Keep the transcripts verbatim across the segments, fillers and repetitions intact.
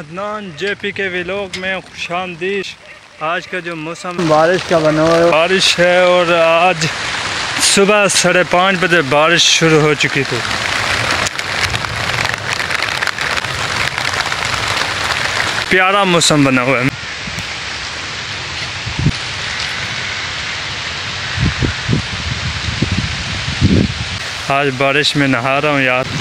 Adnan JP के vlog में खुशामदीद। आज का जो मौसम बारिश का बना हुआ है, बारिश है और आज सुबह साढ़े पाँच बजे बारिश शुरू हो चुकी थी। प्यारा मौसम बना हुआ है। आज बारिश में नहा रहा हूँ यार।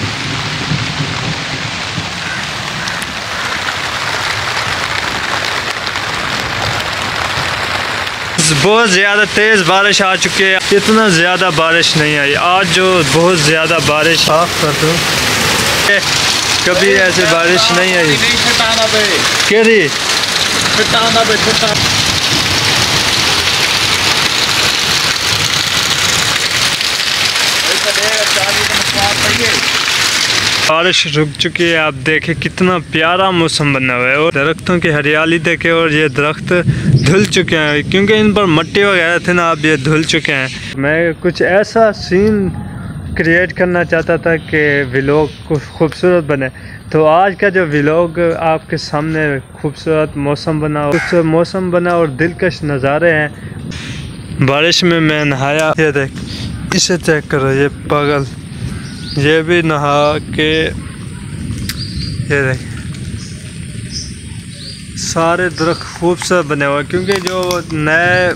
बहुत ज़्यादा तेज़ बारिश आ चुकी है। इतना ज़्यादा बारिश नहीं आई आज, जो बहुत ज़्यादा बारिश साफ कर दो, कभी ऐसे बारिश नहीं आई। केरी बारिश रुक चुकी है। आप देखें कितना प्यारा मौसम बना हुआ है और दरख्तों की हरियाली देखें। और ये दरख्त धुल चुके हैं क्योंकि इन पर मिट्टी वगैरह थे ना, अब ये धुल चुके हैं। मैं कुछ ऐसा सीन क्रिएट करना चाहता था कि व्लॉग कुछ खूबसूरत बने, तो आज का जो व्लॉग आपके सामने खूबसूरत मौसम बना, कुछ मौसम बना और दिलकश नज़ारे हैं। बारिश में मैं नहाया, ये देख, इसे चेक करो, ये पागल, ये भी नहा के, ये देख, सारे दरख्त खूबसूरत बने हुए क्योंकि जो नए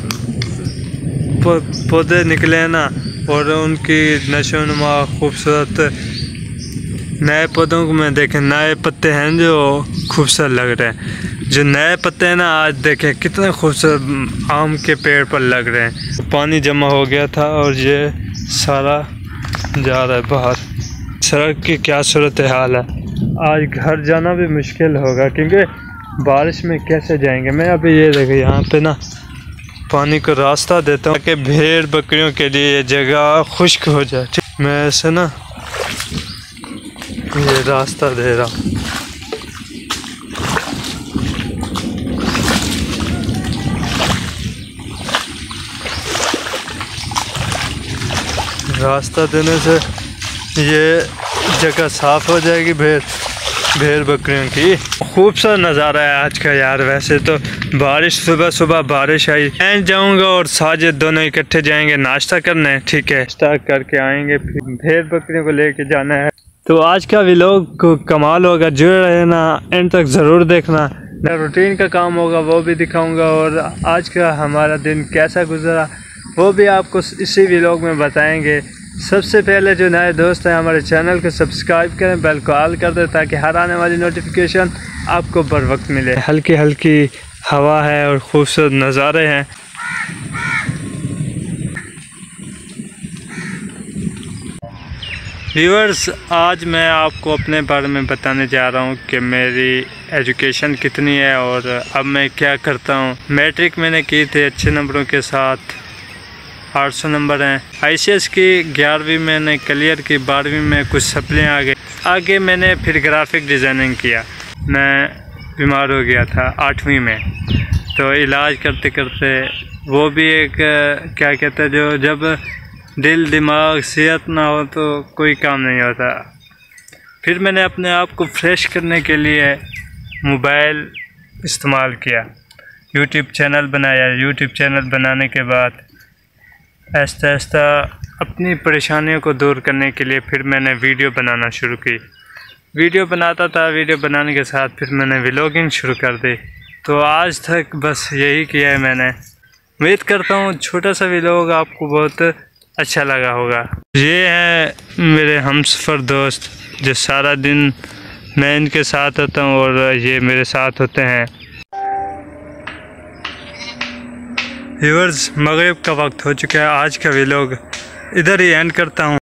पौधे निकले हैं ना, और उनकी नशोनुमा खूबसूरत नए पौधों को मैं देखें, नए पत्ते हैं जो खूबसूरत लग रहे हैं। जो नए पत्ते हैं ना, आज देखें कितने खूबसूरत आम के पेड़ पर लग रहे हैं। पानी जमा हो गया था और ये सारा जा रहा है बाहर। सड़क की क्या सूरत हाल है। आज घर जाना भी मुश्किल होगा क्योंकि बारिश में कैसे जाएंगे। मैं अभी ये देखिए यहाँ पे ना पानी को रास्ता देता हूँ कि भेड़ बकरियों के लिए ये जगह खुश्क हो जाए। ठीक, मैं ऐसे ना ये रास्ता दे रहा हूँ। रास्ता देने से ये जगह साफ़ हो जाएगी भेड़ भेड़ बकरियों की। खूबसूरत नज़ारा है आज का यार। वैसे तो बारिश, सुबह सुबह बारिश आई। मैं जाऊंगा और साजिद दोनों इकट्ठे जाएंगे नाश्ता करने। ठीक है, नाश्ता करके आएंगे, फिर भेड़ बकरियों को लेके जाना है। तो आज का व्लॉग को कमाल होगा, जुड़े रहना, एंड तक ज़रूर देखना। रूटीन का काम होगा वो भी दिखाऊँगा, और आज का हमारा दिन कैसा गुजरा वो भी आपको इसी व्लॉग में बताएंगे। सबसे पहले जो नए दोस्त हैं हमारे चैनल को सब्सक्राइब करें, बेल को ऑल कर दें ताकि हर आने वाली नोटिफिकेशन आपको बर वक्त मिले। हल्की हल्की हवा है और खूबसूरत नज़ारे हैं। व्यूअर्स, आज मैं आपको अपने बारे में बताने जा रहा हूँ कि मेरी एजुकेशन कितनी है और अब मैं क्या करता हूँ। मैट्रिक मैंने की थी अच्छे नंबरों के साथ, आठ सौ नंबर हैं। आईसीएस की ग्यारहवीं मैंने क्लियर की, बारहवीं में कुछ सप्लियाँ आ गए। आगे मैंने फिर ग्राफिक डिज़ाइनिंग किया। मैं बीमार हो गया था आठवीं में, तो इलाज करते करते वो भी एक क्या कहते हैं, जो जब दिल दिमाग सेहत ना हो तो कोई काम नहीं होता। फिर मैंने अपने आप को फ्रेश करने के लिए मोबाइल इस्तेमाल किया, यूट्यूब चैनल बनाया। यूट्यूब चैनल बनाने के बाद आहिस्ता आहिस्ता अपनी परेशानियों को दूर करने के लिए फिर मैंने वीडियो बनाना शुरू की। वीडियो बनाता था, वीडियो बनाने के साथ फिर मैंने व्लॉगिंग शुरू कर दी। तो आज तक बस यही किया है मैंने। उम्मीद करता हूँ छोटा सा व्लॉग आपको बहुत अच्छा लगा होगा। ये हैं मेरे हमसफ़र दोस्त जो सारा दिन मैं इनके साथ होता हूँ और ये मेरे साथ होते हैं। व्यूअर्स, मगरिब का वक्त हो चुका है। आज का व्लॉग इधर ही एंड करता हूँ।